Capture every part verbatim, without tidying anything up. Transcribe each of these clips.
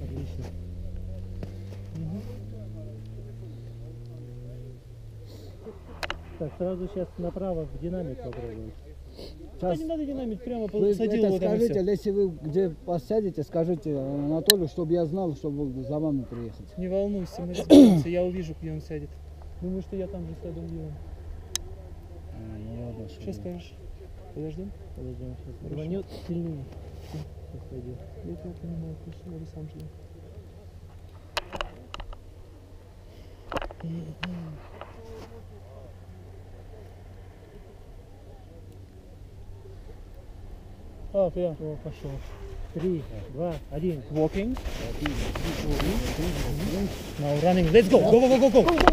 Отлично. Угу. Так, сразу сейчас направо в динамик попробуем. Да не надо динамик, прямо посадил его там и скажите, все. если вы где посадите, скажите Анатолию, чтобы я знал, чтобы за вами приехать. Не волнуйся, мы разберемся, я увижу, где он сядет. Думаю, что я там же сяду, где он. А, ну ладно, Что скажешь? Подождем? Подождем, сейчас. Рванет сильнее. Сейчас пойдет. Я тебя понимаю, конечно, я бы сам ждал. О, я. О, пошел. Три, два, один. Walking. Now running. Let's go. Go, go, go, go, go.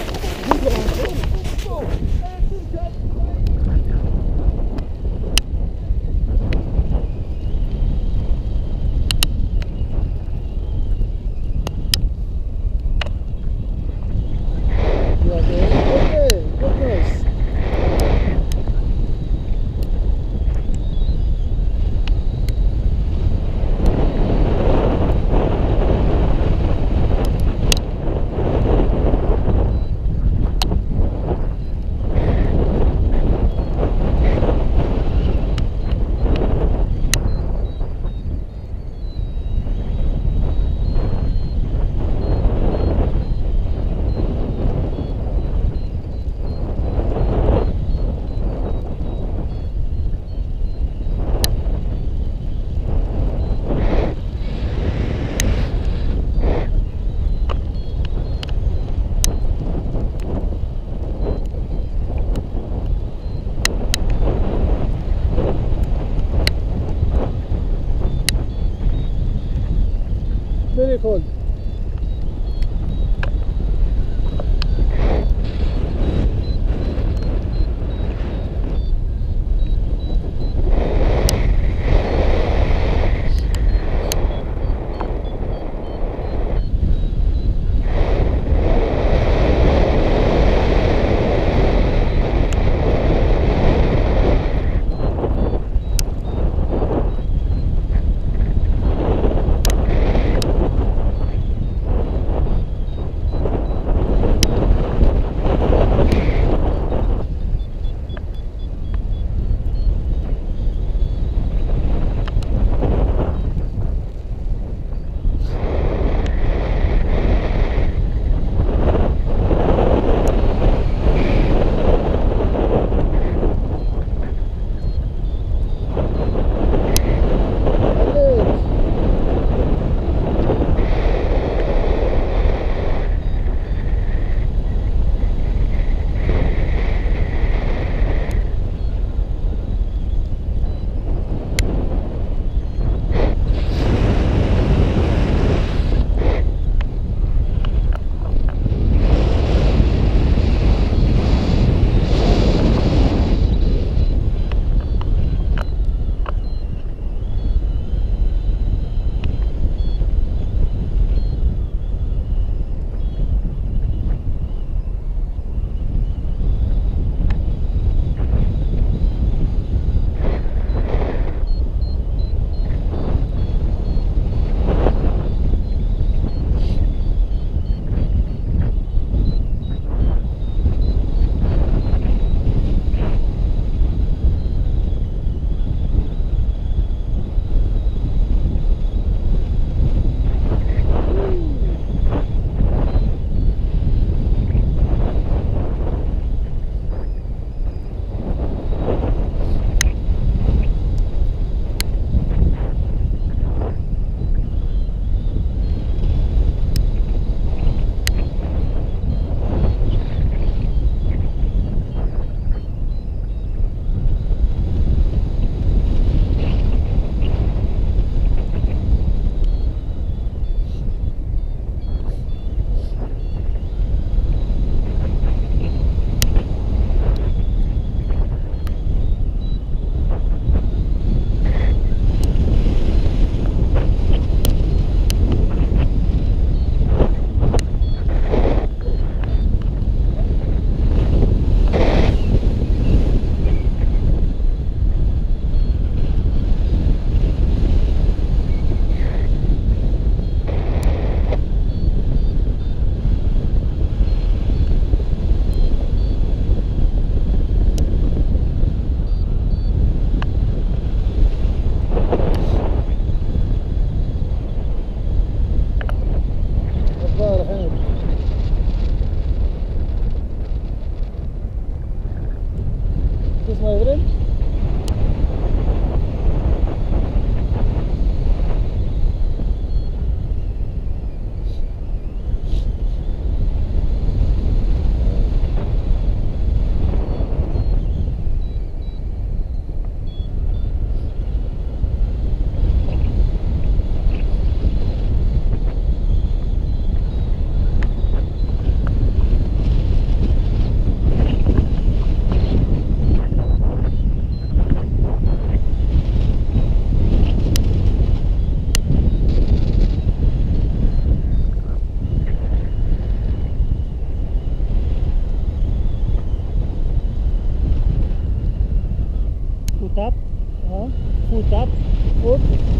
Переход.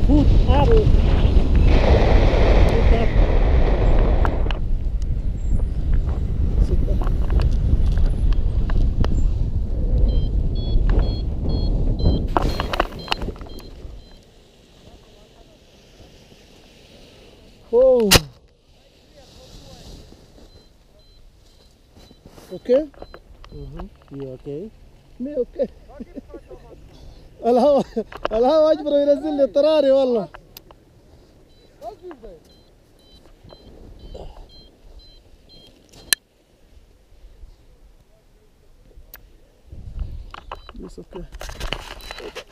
Foot up. Foot up. Sit down. Oh. Okay? Угу. You okay? مي اوكي. الهوا الهوا اجبره ينزل لي اضطراري والله. Yes, okay.